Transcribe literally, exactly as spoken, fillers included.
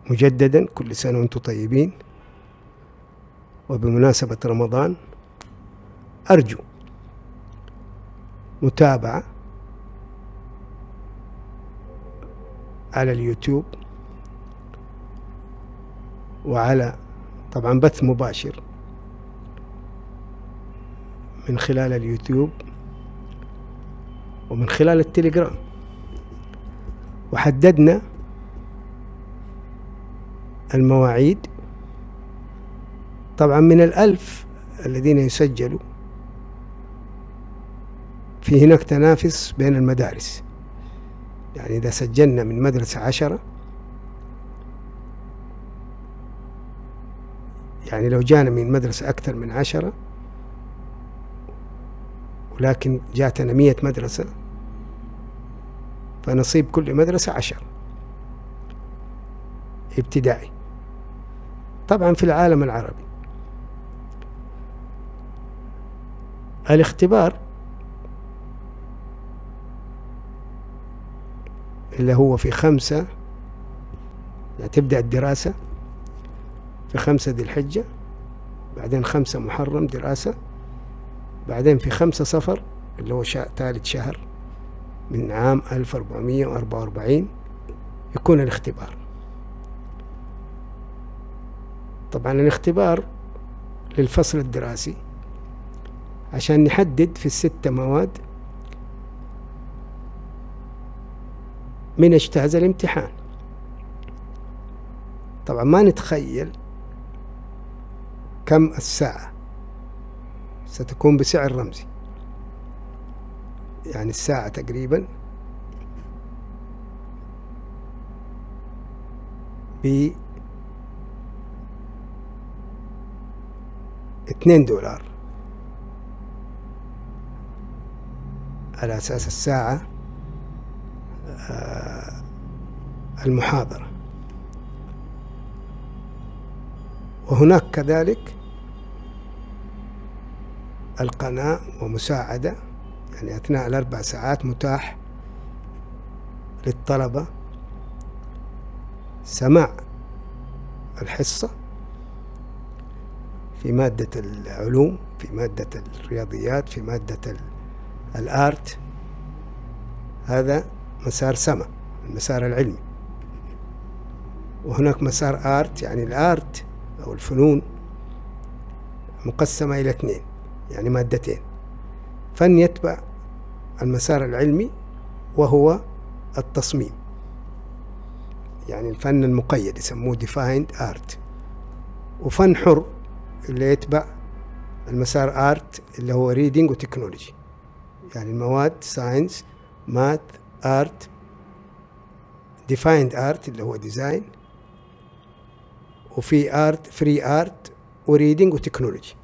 مجددا كل سنة وانتم طيبين. وبمناسبة رمضان أرجو متابعة على اليوتيوب وعلى طبعا بث مباشر من خلال اليوتيوب ومن خلال التليجرام. وحددنا المواعيد طبعا من الألف الذين يسجلوا، في هناك تنافس بين المدارس. يعني إذا سجلنا من مدرسة عشرة، يعني لو جانا من مدرسة أكثر من عشرة ولكن جاتنا مية مدرسة، فنصيب كل مدرسة عشر ابتدائي. طبعا في العالم العربي الاختبار اللي هو في خمسة، يعني تبدأ الدراسة في خمسة ذي الحجة، بعدين خمسة محرم دراسة، بعدين في خمسة صفر اللي هو شا... ثالث شهر من عام ألف وأربعمائة وأربعة وأربعين يكون الاختبار. طبعا الاختبار للفصل الدراسي عشان نحدد في الست مواد من اجتاز الامتحان. طبعا ما نتخيل كم الساعة، ستكون بسعر رمزي، يعني الساعة تقريبا ب اثنين دولار، على أساس الساعة المحاضرة. وهناك كذلك القناة ومساعدة، يعني أثناء الأربع ساعات متاح للطلبة سماع الحصة في مادة العلوم، في مادة الرياضيات، في مادة الآرت. هذا مسار سما، المسار العلمي. وهناك مسار آرت، يعني الآرت أو الفنون مقسمة إلى اثنين، يعني مادتين. فن يتبع المسار العلمي وهو التصميم، يعني الفن المقيد يسموه defined art. وفن حر اللي يتبع المسار آرت اللي هو reading وتكنولوجي، يعني المواد ساينس، ماث، آرت، defined art اللي هو ديزاين، وفي آرت فري آرت وريدنج وتكنولوجي.